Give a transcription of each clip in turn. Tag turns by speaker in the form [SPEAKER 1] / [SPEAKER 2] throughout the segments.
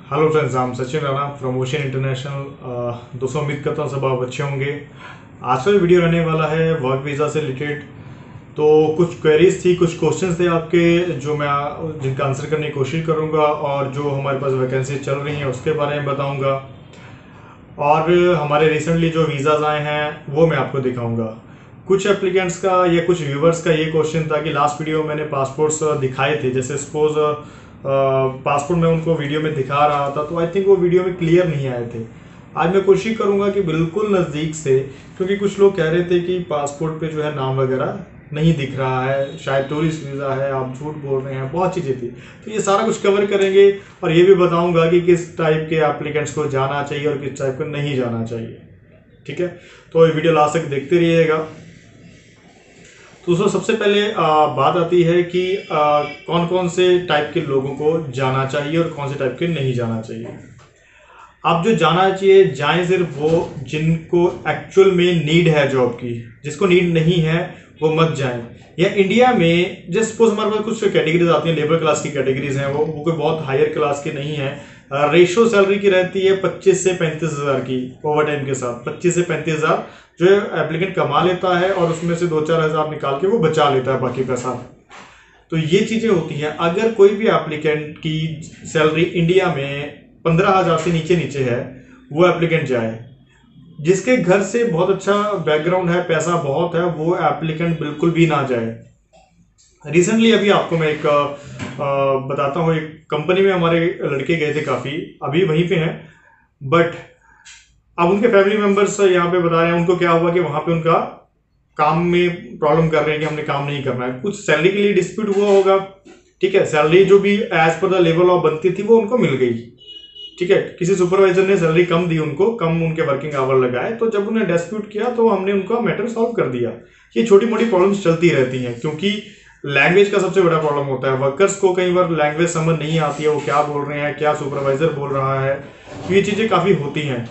[SPEAKER 1] Hello friends, I'm Sachin Rana from Ocean International. दोस्तों, उम्मीद करता हूँ सब आप अच्छे होंगे। आज का वीडियो रहने वाला है वर्क वीज़ा से रिलेटेड। तो कुछ क्वेरीज थी, कुछ क्वेश्चंस थे आपके, जो मैं जिनका आंसर करने की कोशिश करूँगा, और जो हमारे पास वैकेंसी चल रही हैं उसके बारे में बताऊँगा, और हमारे रिसेंटली जो वीज़ाज आए हैं वो मैं आपको दिखाऊँगा। कुछ एप्लीकेंट्स का या कुछ व्यूवर्स का ये क्वेश्चन था कि लास्ट वीडियो मैंने पासपोर्ट्स दिखाए थे, जैसे सपोज पासपोर्ट मैं उनको वीडियो में दिखा रहा था, तो आई थिंक वो वीडियो में क्लियर नहीं आए थे। आज मैं कोशिश करूंगा कि बिल्कुल नज़दीक से, क्योंकि कुछ लोग कह रहे थे कि पासपोर्ट पे जो है नाम वगैरह नहीं दिख रहा है, शायद टूरिस्ट वीज़ा है, आप झूठ बोल रहे हैं, बहुत चीज़ें थी। तो ये सारा कुछ कवर करेंगे, और ये भी बताऊंगा कि किस टाइप के एप्लीकेंट्स को जाना चाहिए और किस टाइप को नहीं जाना चाहिए। ठीक है, तो ये वीडियो लास्ट तक देखते रहिएगा। तो दोस्तों, सबसे पहले बात आती है कि कौन कौन से टाइप के लोगों को जाना चाहिए और कौन से टाइप के नहीं जाना चाहिए। आप जो जाना चाहिए, जाएं सिर्फ वो जिनको एक्चुअल में नीड है जॉब की। जिसको नीड नहीं है वो मत जाएं। या इंडिया में जैसे सपोज हमारे पास कुछ कैटेगरीज आती हैं, लेबर क्लास की कैटेगरीज हैं, वो कोई बहुत हायर क्लास की नहीं है। रेशो सैलरी की रहती है 25 से 35 हज़ार की, ओवर टाइम के साथ 25 से 35 हज़ार जो एप्लीकेंट कमा लेता है, और उसमें से 2-4 हज़ार निकाल के वो बचा लेता है बाकी पैसा। तो ये चीज़ें होती हैं। अगर कोई भी एप्लीकेंट की सैलरी इंडिया में 15,000 से नीचे नीचे है, वो एप्लीकेंट जाए। जिसके घर से बहुत अच्छा बैकग्राउंड है, पैसा बहुत है, वो एप्लीकेंट बिल्कुल भी ना जाए। रिसेंटली अभी आपको मैं एक बताता हूँ, एक कंपनी में हमारे लड़के गए थे, काफ़ी अभी वहीं पे हैं, बट अब उनके फैमिली मेंबर्स यहाँ पे बता रहे हैं उनको क्या हुआ कि वहाँ पे उनका काम में प्रॉब्लम कर रहे हैं कि हमने काम नहीं करना है। कुछ सैलरी के लिए डिस्प्यूट हुआ होगा, ठीक है। सैलरी जो भी as per the level of बनती थी वो उनको मिल गई, ठीक है। किसी सुपरवाइजर ने सैलरी कम दी उनको, कम उनके वर्किंग आवर लगाए, तो जब उन्हें डिस्प्यूट किया तो हमने उनका मैटर सॉल्व कर दिया। ये छोटी मोटी प्रॉब्लम्स चलती रहती हैं, क्योंकि लैंग्वेज का सबसे बड़ा प्रॉब्लम होता है। वर्कर्स को कई बार लैंग्वेज समझ नहीं आती है, वो क्या बोल रहे हैं, क्या सुपरवाइजर बोल रहा है, तो ये चीज़ें काफ़ी होती हैं।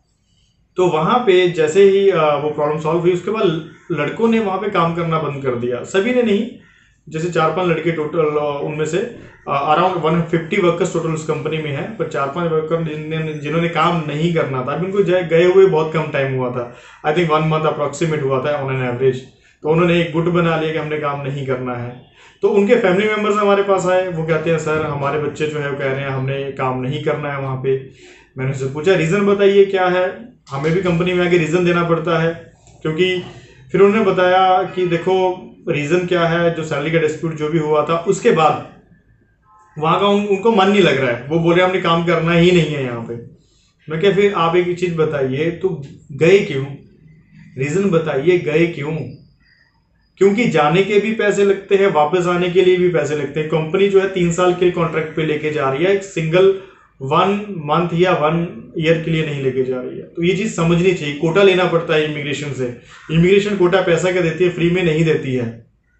[SPEAKER 1] तो वहाँ पे जैसे ही वो प्रॉब्लम सॉल्व हुई, उसके बाद लड़कों ने वहाँ पे काम करना बंद कर दिया। सभी ने नहीं, जैसे 4-5 लड़के टोटल, उनमें से अराउंड 150 वर्कर्स टोटल उस कंपनी में है, पर 4-5 वर्कर जिन्होंने काम नहीं करना था, अभी उनको गए हुए बहुत कम टाइम हुआ था, आई थिंक 1 मंथ अप्रॉक्सीमेट हुआ था ऑन एन एवरेज। तो उन्होंने एक गुट बना लिया कि हमने काम नहीं करना है। तो उनके फैमिली मेम्बर्स हमारे पास आए, वो कहते हैं सर हमारे बच्चे जो है वो कह रहे हैं हमने काम नहीं करना है वहाँ पे। मैंने उससे पूछा रीज़न बताइए क्या है। हमें भी कंपनी में आके रीज़न देना पड़ता है, क्योंकि फिर उन्होंने बताया कि देखो रीज़न क्या है, जो सैलरी का डिस्प्यूट जो भी हुआ था उसके बाद वहाँ का उनको मन नहीं लग रहा है। वो बोले हमने काम करना ही नहीं है यहाँ पे। मैं क्या, फिर आप एक चीज़ बताइए, तो गए क्यों, रीज़न बताइए गए क्यों। क्योंकि जाने के भी पैसे लगते हैं, वापस आने के लिए भी पैसे लगते हैं। कंपनी जो है 3 साल के कॉन्ट्रैक्ट पे लेके जा रही है, एक सिंगल 1 मंथ या 1 ईयर के लिए नहीं लेके जा रही है। तो ये चीज़ समझनी चाहिए। कोटा लेना पड़ता है इमिग्रेशन से। इमिग्रेशन कोटा पैसा क्या देती है, फ्री में नहीं देती है।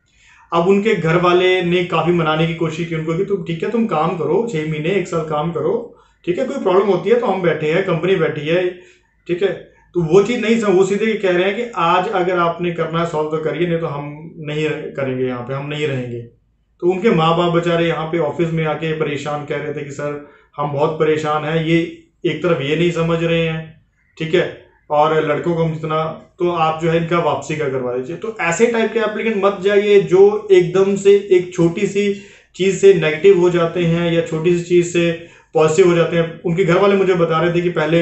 [SPEAKER 1] अब उनके घर वाले ने काफ़ी मनाने की कोशिश की उनको कि तुम ठीक है, तुम काम करो, 6 महीने 1 साल काम करो, ठीक है, कोई प्रॉब्लम होती है तो हम बैठे हैं, कंपनी बैठी है, ठीक है। तो वो चीज़ नहीं समझ, वो सीधे कह रहे हैं कि आज अगर आपने करना है सॉल्व तो करिए, नहीं तो हम नहीं करेंगे, यहाँ पे हम नहीं रहेंगे। तो उनके माँ बाप बेचारे यहाँ पे ऑफिस में आके परेशान कह रहे थे कि सर हम बहुत परेशान हैं। ये एक तरफ ये नहीं समझ रहे हैं, ठीक है, और लड़कों को हम जितना, तो आप जो है इनका वापसी का करवा दीजिए। तो ऐसे टाइप के एप्लीकेंट मत जाइए जो एकदम से एक छोटी सी चीज़ से नेगेटिव हो जाते हैं या छोटी सी चीज़ से पॉजिटिव हो जाते हैं। उनके घर वाले मुझे बता रहे थे कि पहले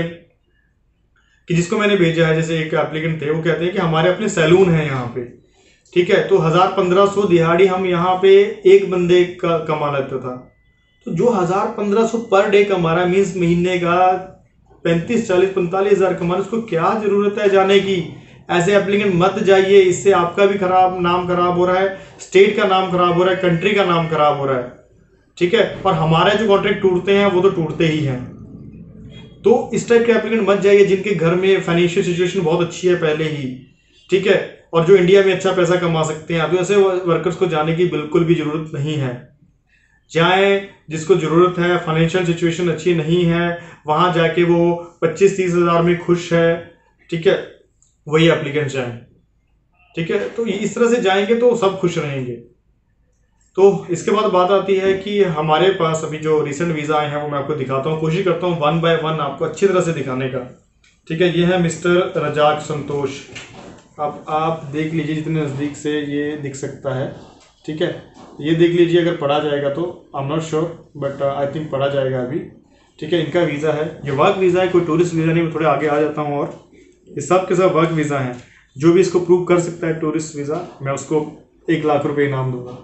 [SPEAKER 1] कि जिसको मैंने भेजा है, जैसे एक एप्लीकेंट थे, वो कहते हैं कि हमारे अपने सैलून है यहाँ पे, ठीक है, तो 1000-1500 दिहाड़ी हम यहाँ पे एक बंदे का कमा लेता था। तो जो 1000-1500 पर डे कमा रहा है, मीन्स महीने का 35-40-45 हज़ार कमा रहा है, उसको क्या जरूरत है जाने की। ऐसे एप्लीकेंट मत जाइए, इससे आपका भी नाम खराब हो रहा है, स्टेट का नाम खराब हो रहा है, कंट्री का नाम खराब हो रहा है, ठीक है। और हमारे जो कॉन्ट्रैक्ट टूटते हैं वो तो टूटते ही हैं। तो इस टाइप के एप्लीकेंट मत जाइए जिनके घर में फाइनेंशियल सिचुएशन बहुत अच्छी है पहले ही, ठीक है, और जो इंडिया में अच्छा पैसा कमा सकते हैं। तो ऐसे वर्कर्स को जाने की बिल्कुल भी जरूरत नहीं है। जाए जिसको जरूरत है, फाइनेंशियल सिचुएशन अच्छी नहीं है, वहां जाके वो 25-30 हज़ार में खुश है, ठीक है, वही एप्लीकेंट जाए, ठीक है। तो इस तरह से जाएंगे तो सब खुश रहेंगे। तो इसके बाद बात आती है कि हमारे पास अभी जो रिसेंट वीज़ा आए हैं वो मैं आपको दिखाता हूँ, कोशिश करता हूँ 1 बाय 1 आपको अच्छी तरह से दिखाने का। ठीक है, ये है मिस्टर रजाक संतोष। अब आप देख लीजिए जितने नज़दीक से ये दिख सकता है। ठीक है, ये देख लीजिए, अगर पढ़ा जाएगा तो I am not sure but I think पढ़ा जाएगा अभी। ठीक है, इनका वीज़ा है, ये वर्क वीज़ा है, कोई टूरिस्ट वीज़ा नहीं। मैं थोड़े आगे आ जाता हूँ, और ये सब के सब वर्क वीज़ा हैं। जो भी इसको प्रूव कर सकता है टूरिस्ट वीज़ा, मैं उसको 1 लाख रुपए इनाम दूंगा।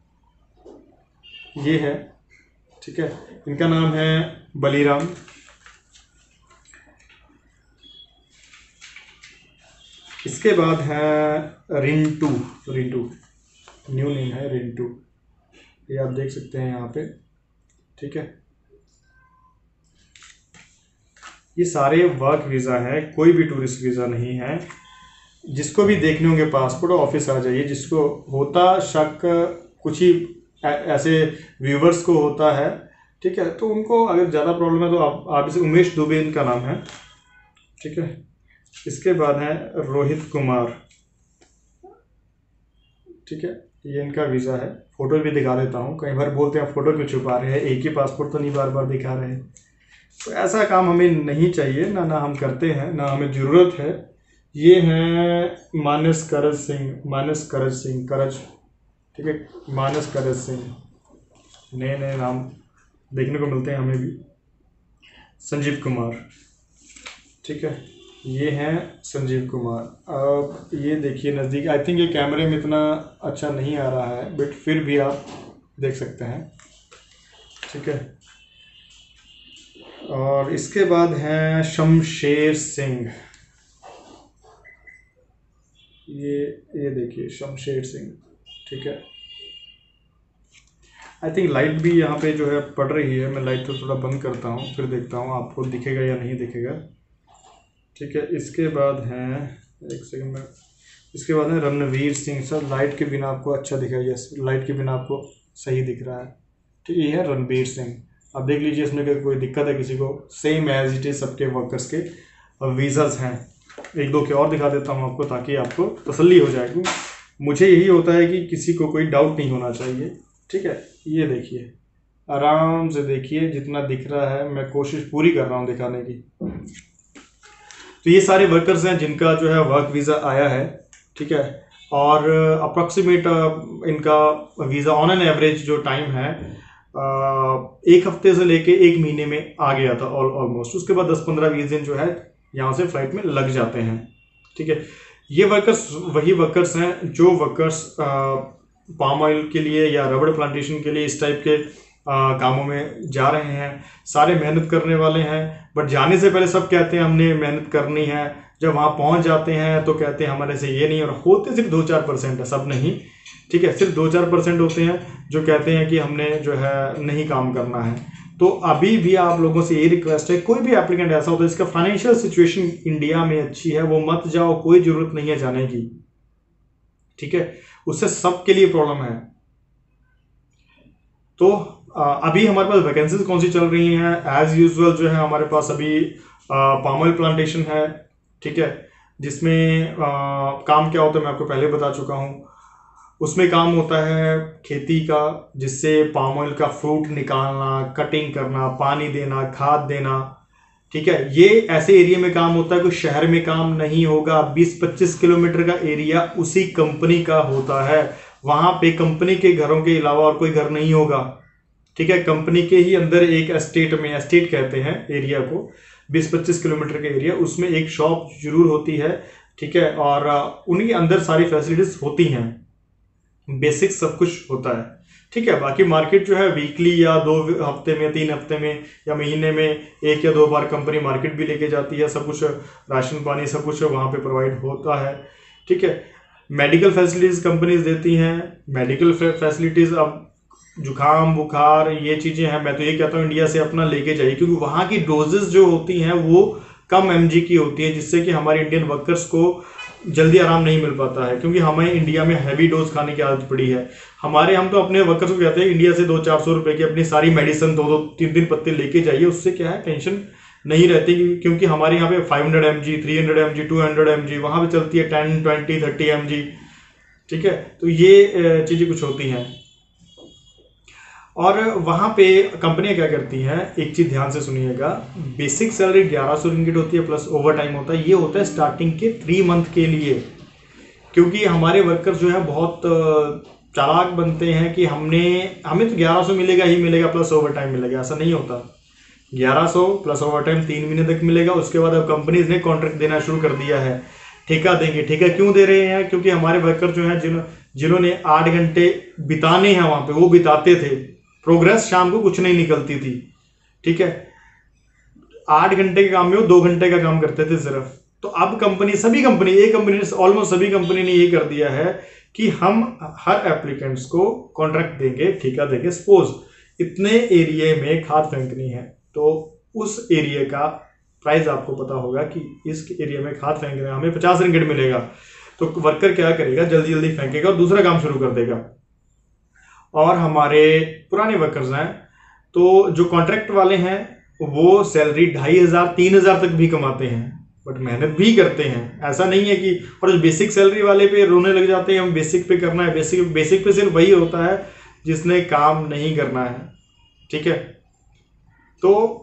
[SPEAKER 1] ये है, ठीक है, इनका नाम है बलीराम। इसके बाद है रिंटू, न्यू नेम है रिंटू, ये आप देख सकते हैं यहाँ पे। ठीक है, ये सारे वर्क वीज़ा है, कोई भी टूरिस्ट वीज़ा नहीं है। जिसको भी देखने होंगे पासपोर्ट ऑफिस आ जाइए। जिसको होता शक, कुछ ही ऐसे व्यूवर्स को होता है, ठीक है, तो उनको अगर ज़्यादा प्रॉब्लम है तो आप इसे, उमेश दुबे इनका नाम है। ठीक है, इसके बाद है रोहित कुमार। ठीक है, ये इनका वीज़ा है, फ़ोटो भी दिखा देता हूँ। कई बार बोलते हैं फ़ोटो क्यों छुपा रहे हैं, एक ही पासपोर्ट तो नहीं बार बार दिखा रहे हैं। तो ऐसा काम हमें नहीं चाहिए, ना हम करते हैं, ना हमें ज़रूरत है। ये हैं मानस करज सिंह करज। ठीक है, मानस करज सिंह, नए नए नाम देखने को मिलते हैं हमें भी। संजीव कुमार, ठीक है, ये हैं संजीव कुमार। अब ये देखिए नज़दीक, आई थिंक ये कैमरे में इतना अच्छा नहीं आ रहा है बट फिर भी आप देख सकते हैं। ठीक है, और इसके बाद हैं शमशेर सिंह। ये देखिए शमशेर सिंह। ठीक है, आई थिंक लाइट भी यहाँ पे जो है पड़ रही है। मैं लाइट को थोड़ा बंद करता हूँ, फिर देखता हूँ आपको दिखेगा या नहीं दिखेगा। ठीक है, इसके बाद हैं, एक सेकंड में, इसके बाद है रणवीर सिंह। सर लाइट के बिना आपको अच्छा दिखेगा? यस, लाइट के बिना आपको सही दिख रहा है। ठीक है, ये है रणवीर सिंह। आप देख लीजिए इसमें अगर कोई दिक्कत है किसी को, सेम एज इट इज सबके वर्कर्स के वीज़ाज हैं। एक दो के और दिखा देता हूँ आपको ताकि आपको तसल्ली हो जाएगी। मुझे यही होता है कि किसी को कोई डाउट नहीं होना चाहिए। ठीक है, ये देखिए, आराम से देखिए, जितना दिख रहा है मैं कोशिश पूरी कर रहा हूँ दिखाने की। तो ये सारे वर्कर्स हैं जिनका जो है वर्क वीज़ा आया है। ठीक है, और अप्रॉक्सीमेट इनका वीज़ा ऑन एन एवरेज जो टाइम है 1 हफ्ते से लेके 1 महीने में आ गया था ऑलमोस्ट। उसके बाद 10-15-20 दिन जो है यहाँ से फ्लाइट में लग जाते हैं। ठीक है, ये वर्कर्स वही वर्कर्स हैं जो वर्कर्स पाम ऑयल के लिए या रबड़ प्लांटेशन के लिए इस टाइप के कामों में जा रहे हैं। सारे मेहनत करने वाले हैं, बट जाने से पहले सब कहते हैं हमने मेहनत करनी है। जब वहाँ पहुँच जाते हैं तो कहते हैं हमारे से ये नहीं, और होते सिर्फ 2-4% है, सब नहीं। ठीक है, सिर्फ 2-4% होते हैं जो कहते हैं कि हमने जो है नहीं काम करना है। तो अभी भी आप लोगों से यही रिक्वेस्ट है, कोई भी एप्लीकेंट ऐसा होता है जिसका फाइनेंशियल सिचुएशन इंडिया में अच्छी है, वो मत जाओ, कोई जरूरत नहीं है जाने की। ठीक है, उससे सबके लिए प्रॉब्लम है। तो अभी हमारे पास वैकेंसीज कौन सी चल रही हैं? एज यूजुअल जो है हमारे पास अभी पाम ऑयल प्लांटेशन है। ठीक है, जिसमें काम क्या होता है मैं आपको पहले बता चुका हूँ। उसमें काम होता है खेती का, जिससे पाम ऑयल का फ्रूट निकालना, कटिंग करना, पानी देना, खाद देना। ठीक है, ये ऐसे एरिया में काम होता है, कोई शहर में काम नहीं होगा। 20-25 किलोमीटर का एरिया उसी कंपनी का होता है। वहां पे कंपनी के घरों के अलावा और कोई घर नहीं होगा। ठीक है, कंपनी के ही अंदर एक एस्टेट में, एस्टेट कहते हैं एरिया को, 20-25 किलोमीटर के एरिया, उसमें एक शॉप जरूर होती है। ठीक है, और उनके अंदर सारी फैसिलिटीज होती हैं, बेसिक सब कुछ होता है। ठीक है, बाकी मार्केट जो है वीकली या 2 हफ्ते में, 3 हफ्ते में या महीने में 1 या 2 बार कंपनी मार्केट भी लेके जाती है। सब कुछ राशन पानी सब कुछ वहाँ पे प्रोवाइड होता है। ठीक है, मेडिकल फैसिलिटीज कंपनीज देती हैं। मेडिकल फैसिलिटीज, अब जुकाम बुखार ये चीज़ें हैं, मैं तो ये कहता हूँ इंडिया से अपना लेके जाइए, क्योंकि वहाँ की डोजेस जो होती हैं वो कम mg की होती है, जिससे कि हमारे इंडियन वर्कर्स को जल्दी आराम नहीं मिल पाता है। क्योंकि हमें इंडिया में हैवी डोज खाने की आदत पड़ी है। हम तो अपने वर्कर्स को कहते हैं इंडिया से 200-400 रुपए की अपनी सारी मेडिसिन 2-2, 3-3 पत्ते लेके जाइए, उससे क्या है टेंशन नहीं रहती। क्योंकि हमारे यहाँ पे 500 mg, 300 mg, 200 mg, वहाँ पे चलती है 10, 20, 30 mg। ठीक है, तो ये चीज़ें कुछ होती हैं। और वहाँ पे कंपनियां क्या करती हैं, एक चीज़ ध्यान से सुनिएगा, बेसिक सैलरी 1100 रिंगिट होती है प्लस ओवर टाइम होता है। ये होता है स्टार्टिंग के 3 मंथ के लिए, क्योंकि हमारे वर्कर जो है बहुत चालाक बनते हैं कि हमें तो 1100 मिलेगा ही मिलेगा प्लस ओवर टाइम मिलेगा, ऐसा नहीं होता। 1100 प्लस ओवर टाइम 3 महीने तक मिलेगा। उसके बाद अब कंपनीज ने कॉन्ट्रैक्ट देना शुरू कर दिया है, ठेका देंगे। ठेका क्यों दे रहे हैं? क्योंकि हमारे वर्कर जो हैं जिन्होंने 8 घंटे बिताने हैं वहां पे, वो बिताते थे, प्रोग्रेस शाम को कुछ नहीं निकलती थी, ठीक है। 8 घंटे के काम में वो 2 घंटे का काम करते थे सिर्फ। तो अब सभी कंपनी ऑलमोस्ट सभी कंपनी ने ये कर दिया है कि हम हर एप्लीकेंट्स को कॉन्ट्रैक्ट देंगे, ठेका देंगे। सपोज इतने एरिया में खाद फेंकनी है, तो उस एरिया का प्राइस आपको पता होगा कि इस एरिया में खाद फेंकने में हमें 50 रिंगिट मिलेगा। तो वर्कर क्या करेगा, जल्दी जल्दी फेंकेगा और दूसरा काम शुरू कर देगा। और हमारे पुराने वर्कर्स हैं, तो जो कॉन्ट्रैक्ट वाले हैं वो सैलरी 2500 3000 तक भी कमाते हैं, बट मेहनत भी करते हैं। ऐसा नहीं है कि, और बेसिक सैलरी वाले पे रोने लग जाते हैं, हम बेसिक पे करना है। बेसिक पे सिर्फ वही होता है जिसने काम नहीं करना है, ठीक है। तो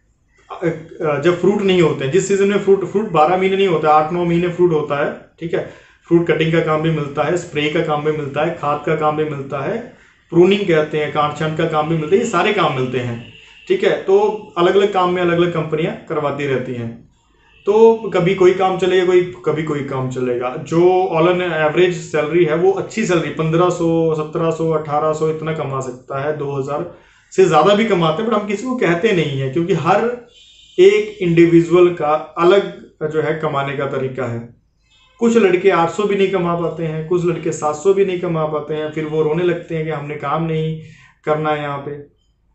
[SPEAKER 1] जब फ्रूट नहीं होते हैं, जिस सीजन में फ्रूट 12 महीने नहीं होता, 8-9 महीने फ्रूट होता है, ठीक है। फ्रूट कटिंग का काम भी मिलता है, स्प्रे का काम भी मिलता है, खाद का काम भी मिलता है, प्रूनिंग कहते हैं, काट छांट का काम भी मिलता है, ये सारे काम मिलते हैं, ठीक है। तो अलग अलग काम में अलग अलग कंपनियां करवाती रहती हैं। तो कभी कोई काम चलेगा, कभी कोई काम चलेगा। जो ऑल एन एवरेज सैलरी है वो अच्छी सैलरी 1500 1700 1800 इतना कमा सकता है, 2000 से ज्यादा भी कमाते हैं, बट हम किसी को कहते नहीं है, क्योंकि हर एक इंडिविजुअल का अलग जो है कमाने का तरीका है। कुछ लड़के 800 भी नहीं कमा पाते हैं, कुछ लड़के 700 भी नहीं कमा पाते हैं, फिर वो रोने लगते हैं कि हमने काम नहीं करना है। यहाँ पे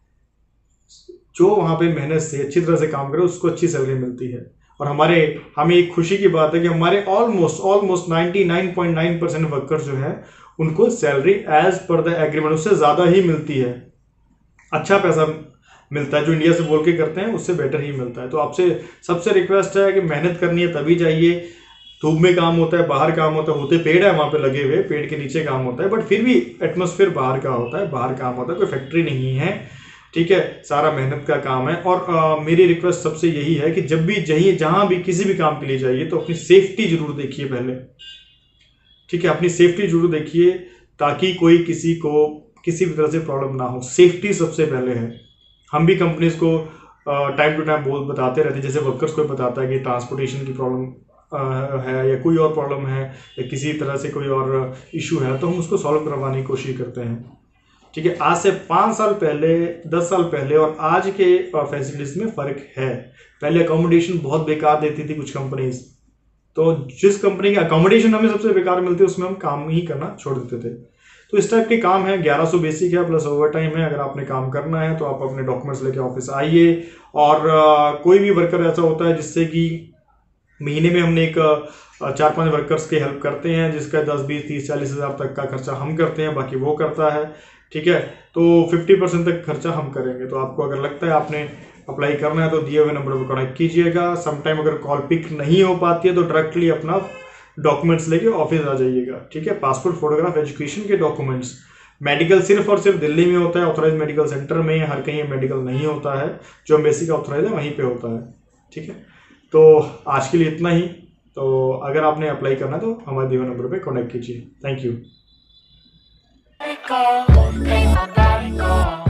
[SPEAKER 1] जो वहां पे मेहनत से अच्छी तरह से काम करे उसको अच्छी सैलरी मिलती है। और हमें एक खुशी की बात है कि हमारे ऑलमोस्ट 99.9% वर्कर जो है उनको salary as per the agreement उससे ज्यादा ही मिलती है, अच्छा पैसा मिलता है। जो इंडिया से बोल के करते हैं उससे बेटर ही मिलता है। तो आपसे सबसे रिक्वेस्ट है कि मेहनत करनी है तभी जाइए। धूप में काम होता है, बाहर काम होता है, होते पेड़ है वहां पे लगे हुए, पेड़ के नीचे काम होता है, बट फिर भी एटमोस्फेयर बाहर का होता है, बाहर काम होता है, कोई फैक्ट्री नहीं है, ठीक है। सारा मेहनत का काम है। और मेरी रिक्वेस्ट सबसे यही है कि जब भी जहां भी किसी भी काम के लिए जाइए तो अपनी सेफ्टी जरूर देखिए पहले, ठीक है। अपनी सेफ्टी जरूर देखिए ताकि कोई किसी को किसी भी तरह से प्रॉब्लम ना हो। सेफ्टी सबसे पहले है। हम भी कंपनीज को टाइम टू टाइम बताते रहते हैं, जैसे वर्कर्स को बताता है कि ट्रांसपोर्टेशन की प्रॉब्लम है या कोई और प्रॉब्लम है या किसी तरह से कोई और इशू है, तो हम उसको सॉल्व करवाने की कोशिश करते हैं, ठीक है। आज से 5 साल पहले, 10 साल पहले और आज के फैसिलिटीज में फर्क है। पहले अकोमोडेशन बहुत बेकार देती थी कुछ कंपनीज, तो जिस कंपनी की अकोमोडेशन हमें सबसे बेकार मिलती है उसमें हम काम ही करना छोड़ देते थे। तो इस टाइप के काम है। 1100 बेसिक है प्लस ओवर टाइम है। अगर आपने काम करना है तो आप अपने डॉक्यूमेंट्स लेके ऑफिस आइए। और कोई भी वर्कर ऐसा होता है जिससे कि महीने में हमने एक 4-5 वर्कर्स की हेल्प करते हैं, जिसका 10, 20, 30, 40 हज़ार तक का खर्चा हम करते हैं, बाकी वो करता है, ठीक है। तो 50% तक खर्चा हम करेंगे। तो आपको अगर लगता है आपने अप्लाई करना है तो दिए हुए नंबर पर कॉन्टेक्ट कीजिएगा। समटाइम अगर कॉल पिक नहीं हो पाती है तो डायरेक्टली अपना डॉक्यूमेंट्स लेके ऑफिस आ जाइएगा, ठीक है। पासपोर्ट, फोटोग्राफ, एजुकेशन के डॉक्यूमेंट्स। मेडिकल सिर्फ और सिर्फ दिल्ली में होता है, ऑथराइज मेडिकल सेंटर में, हर कहीं मेडिकल नहीं होता है। जो बेसिक ऑथराइज है वहीं पे होता है, ठीक है। तो आज के लिए इतना ही। तो अगर आपने अप्लाई करना है तो हमारे दिए हुए नंबर पे कॉन्टेक्ट कीजिए। Thank you.